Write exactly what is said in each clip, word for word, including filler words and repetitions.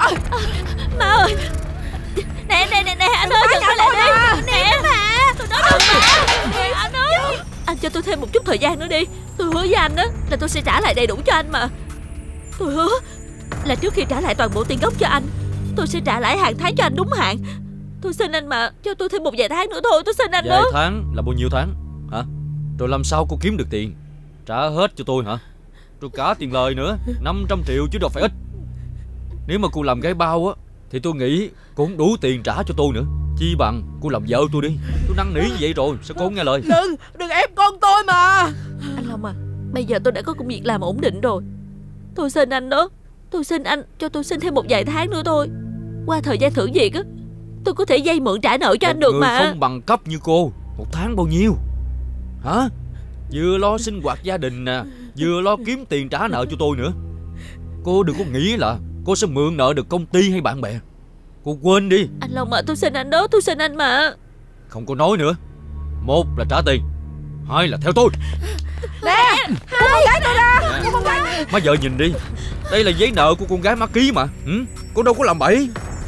Má ơi. Nè nè nè nè anh ơi, dừng lại đi. Nè mà. Tôi nói đừng mà. Nè anh ơi. Anh cho tôi thêm một chút thời gian nữa đi. Tôi hứa với anh á là tôi sẽ trả lại đầy đủ cho anh mà. Tôi hứa là trước khi trả lại toàn bộ tiền gốc cho anh, tôi sẽ trả lại hàng tháng cho anh đúng hạn. Tôi xin anh mà cho tôi thêm một vài tháng nữa thôi. Tôi xin anh đó. Vài tháng là bao nhiêu tháng hả? Rồi làm sao cô kiếm được tiền trả hết cho tôi hả? Rồi cả tiền lời nữa, năm trăm triệu chứ đâu phải ít. Nếu mà cô làm gái bao á thì tôi nghĩ cô không đủ tiền trả cho tôi nữa. Chi bằng cô làm vợ tôi đi. Tôi năn nỉ như vậy rồi sao cô không nghe lời? Đừng, đừng ép con tôi mà. Anh Long à, bây giờ tôi đã có công việc làm ổn định rồi. Tôi xin anh đó. Tôi xin anh cho tôi xin thêm một vài tháng nữa thôi. Qua thời gian thử việc á, tôi có thể vay mượn trả nợ cho một anh được người mà. không bằng cấp như cô, một tháng bao nhiêu hả? Vừa lo sinh hoạt gia đình nè, vừa lo kiếm tiền trả nợ cho tôi nữa. Cô đừng có nghĩ là cô sẽ mượn nợ được công ty hay bạn bè. Cô quên đi. Anh Long mà, tôi xin anh đó. Tôi xin anh mà. Không có nói nữa. Một là trả tiền, hai là theo tôi. Nè, buông con gái tôi ra. Buông con gái. Má vợ nhìn đi, đây là giấy nợ của con gái má ký mà. Ừ? Cô đâu có làm bậy.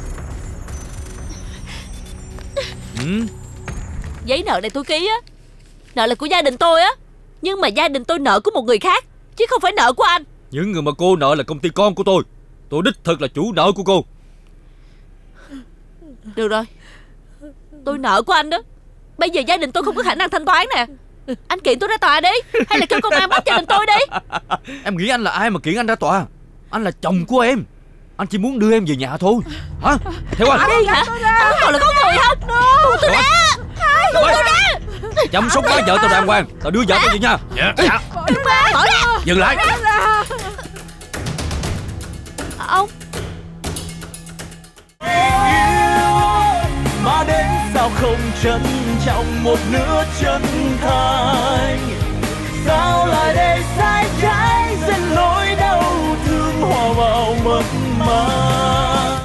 Ừ? Giấy nợ này tôi ký á, nợ là của gia đình tôi á. Nhưng mà gia đình tôi nợ của một người khác, chứ không phải nợ của anh. Những người mà cô nợ là công ty con của tôi. Tôi đích thực là chủ nợ của cô. Được rồi, tôi nợ của anh đó. Bây giờ gia đình tôi không có khả năng thanh toán nè. Anh kiện tôi ra tòa đi, hay là kêu công an bắt gia đình tôi đi. Em nghĩ anh là ai mà kiện anh ra tòa? Anh là chồng của em. Anh chỉ muốn đưa em về nhà thôi. Hả? Theo anh. Đi hả? Có còn là có người không? Buông tôi ra. Buông tôi ra. Chăm sóc má vợ tao đàng hoàng. Tao đưa vợ tao về nhà. Dạ, dạ. Bỏ ra. Dừng lại. Ông mà đến sao không trân trọng một nửa chân thành? Sao lại để sai trái dần nỗi đau thương hòa vào mất mát?